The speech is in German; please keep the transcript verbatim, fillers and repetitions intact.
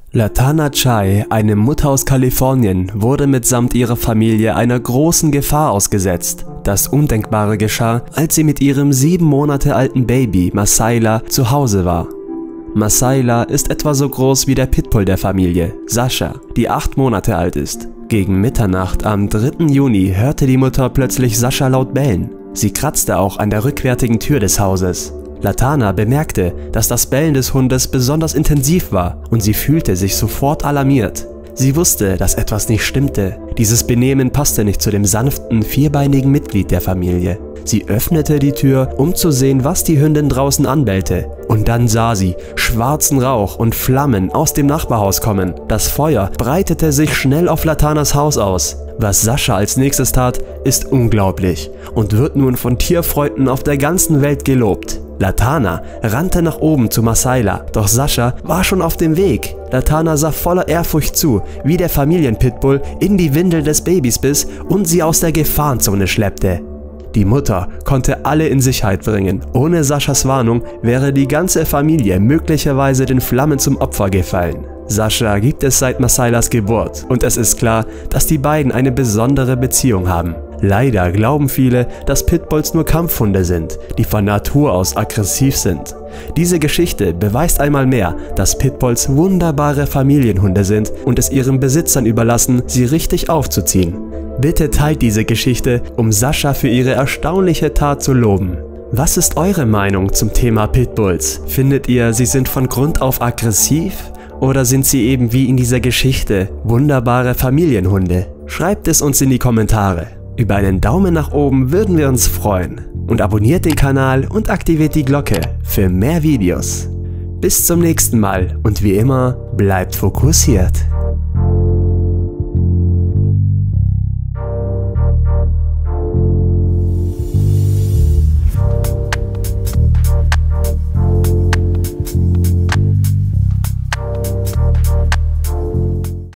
Latana Chai, eine Mutter aus Kalifornien, wurde mitsamt ihrer Familie einer großen Gefahr ausgesetzt. Das Undenkbare geschah, als sie mit ihrem sieben Monate alten Baby Masaila zu Hause war. Masaila ist etwa so groß wie der Pitbull der Familie, Sascha, die acht Monate alt ist. Gegen Mitternacht am dritten Juni hörte die Mutter plötzlich Sascha laut bellen. Sie kratzte auch an der rückwärtigen Tür des Hauses. Latana bemerkte, dass das Bellen des Hundes besonders intensiv war und sie fühlte sich sofort alarmiert. Sie wusste, dass etwas nicht stimmte. Dieses Benehmen passte nicht zu dem sanften, vierbeinigen Mitglied der Familie. Sie öffnete die Tür, um zu sehen, was die Hündin draußen anbellte. Und dann sah sie schwarzen Rauch und Flammen aus dem Nachbarhaus kommen. Das Feuer breitete sich schnell auf Latanas Haus aus. Was Sascha als nächstes tat, ist unglaublich und wird nun von Tierfreunden auf der ganzen Welt gelobt. Latana rannte nach oben zu Masaila, doch Sascha war schon auf dem Weg. Latana sah voller Ehrfurcht zu, wie der Familienpitbull in die Windel des Babys biss und sie aus der Gefahrenzone schleppte. Die Mutter konnte alle in Sicherheit bringen. Ohne Saschas Warnung wäre die ganze Familie möglicherweise den Flammen zum Opfer gefallen. Sascha gibt es seit Masailas Geburt und es ist klar, dass die beiden eine besondere Beziehung haben. Leider glauben viele, dass Pitbulls nur Kampfhunde sind, die von Natur aus aggressiv sind. Diese Geschichte beweist einmal mehr, dass Pitbulls wunderbare Familienhunde sind und es ihren Besitzern überlassen, sie richtig aufzuziehen. Bitte teilt diese Geschichte, um Sascha für ihre erstaunliche Tat zu loben. Was ist eure Meinung zum Thema Pitbulls? Findet ihr, sie sind von Grund auf aggressiv? Oder sind sie eben wie in dieser Geschichte wunderbare Familienhunde? Schreibt es uns in die Kommentare. Über einen Daumen nach oben würden wir uns freuen. Und abonniert den Kanal und aktiviert die Glocke für mehr Videos. Bis zum nächsten Mal und wie immer, bleibt fokussiert.